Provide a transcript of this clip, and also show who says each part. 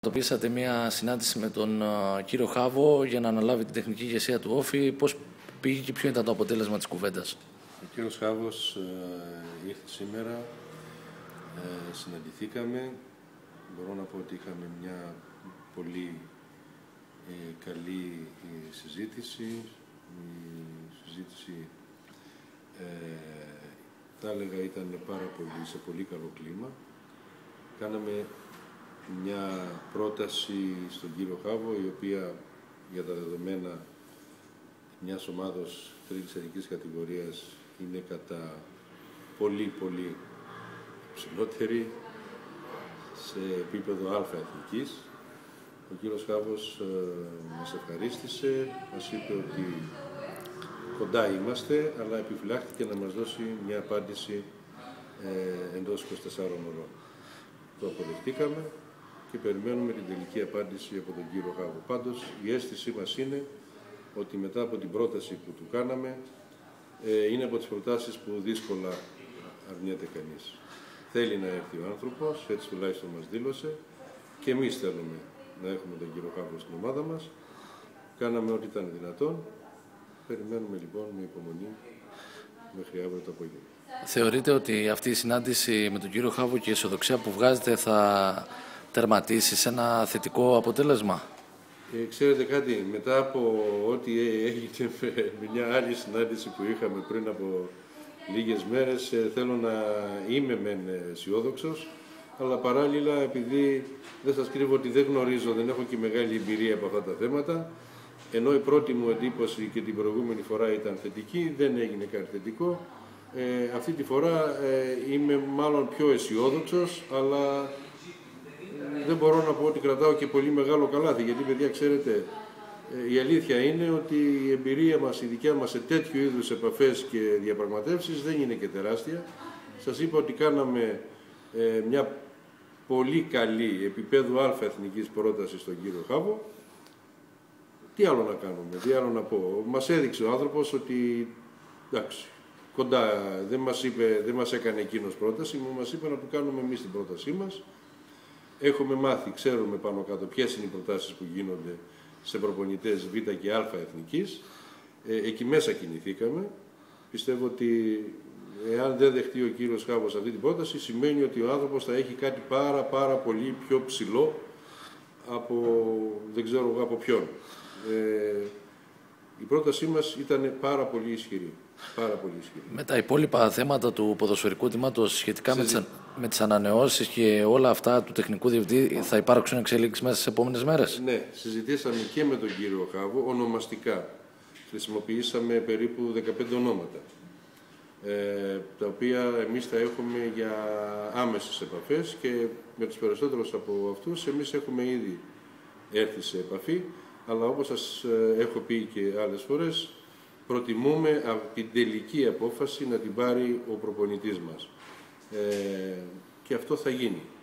Speaker 1: Τοπίσατε μια συνάντηση με τον κύριο Χάβο για να αναλάβει την τεχνική ηγεσία του Όφη. Πώς πήγε και ποιο ήταν το αποτέλεσμα της κουβέντας?
Speaker 2: Ο κύριος Χάβος ήρθε σήμερα, συναντηθήκαμε. Μπορώ να πω ότι είχαμε μια πολύ καλή συζήτηση. Η συζήτηση θα έλεγα ήταν σε πολύ καλό κλίμα. Κάναμε μια πρόταση στον κύριο Χάβο, η οποία για τα δεδομένα μιας ομάδος τρίτης εθνικής κατηγορίας είναι κατά πολύ ψηλότερη σε επίπεδο α εθνικής. Ο κύριος Χάβος μας ευχαρίστησε, μας είπε ότι κοντά είμαστε, αλλά επιφυλάχθηκε να μας δώσει μια απάντηση εντός 24 ώρων. Το αποδεχτήκαμε και περιμένουμε την τελική απάντηση από τον κύριο Χάβο. Πάντως, η αίσθησή μας είναι ότι μετά από την πρόταση που του κάναμε, είναι από τις προτάσεις που δύσκολα αρνιέται κανείς. Θέλει να έρθει ο άνθρωπος, έτσι τουλάχιστον μας δήλωσε, και εμείς θέλουμε να έχουμε τον κύριο Χάβο στην ομάδα μας. Κάναμε ό,τι ήταν δυνατόν. Περιμένουμε λοιπόν με υπομονή μέχρι αύριο το απόγευμα.
Speaker 1: Θεωρείτε ότι αυτή η συνάντηση με τον κύριο Χάβο και η αισιοδοξία που βγάζετε θα τερματίσει σε ένα θετικό αποτέλεσμα?
Speaker 2: Ξέρετε κάτι, μετά από ό,τι έγινε με μια άλλη συνάντηση που είχαμε πριν από λίγες μέρες, θέλω να είμαι μεν αισιόδοξος, αλλά παράλληλα, επειδή δεν σας κρύβω ότι δεν γνωρίζω, δεν έχω και μεγάλη εμπειρία από αυτά τα θέματα, ενώ η πρώτη μου εντύπωση και την προηγούμενη φορά ήταν θετική, δεν έγινε κάτι θετικό. Αυτή τη φορά είμαι μάλλον πιο αισιόδοξος, αλλά δεν μπορώ να πω ότι κρατάω και πολύ μεγάλο καλάθι, γιατί παιδιά ξέρετε, η αλήθεια είναι ότι η εμπειρία μας, η δικιά μας σε τέτοιου είδους επαφές και διαπραγματεύσεις δεν είναι και τεράστια. Σας είπα ότι κάναμε μια πολύ καλή επίπεδου α εθνικής πρόταση στον κύριο Χάβο. Τι άλλο να κάνουμε, τι άλλο να πω. Μας έδειξε ο άνθρωπος ότι εντάξει, κοντά, δεν μας έκανε εκείνος πρόταση, μας είπε να του κάνουμε εμείς την πρότασή μας. Έχουμε μάθει, ξέρουμε πάνω κάτω ποιες είναι οι προτάσεις που γίνονται σε προπονητές β και α εθνικής. Εκεί μέσα κινηθήκαμε. Πιστεύω ότι εάν δεν δεχτεί ο κύριος Χάβος αυτή την πρόταση, σημαίνει ότι ο άνθρωπος θα έχει κάτι πάρα πολύ πιο ψηλό από δεν ξέρω από ποιον. Η πρότασή μας ήταν πάρα πολύ ισχυρή.
Speaker 1: Με τα υπόλοιπα θέματα του ποδοσφαιρικού τμήματος σχετικά με τις ανανεώσεις και όλα αυτά του τεχνικού διευθυντή, θα υπάρξουν εξελίξεις μέσα στις επόμενες μέρες?
Speaker 2: Ναι, συζητήσαμε και με τον κύριο Χάβο ονομαστικά. Χρησιμοποιήσαμε περίπου 15 ονόματα, τα οποία εμείς θα έχουμε για άμεσες επαφές, και με τους περισσότερους από αυτούς εμείς έχουμε ήδη έρθει σε επαφή, αλλά όπως σας έχω πει και άλλες φορές, προτιμούμε την τελική απόφαση να την πάρει ο προπονητής μας. Και αυτό θα γίνει.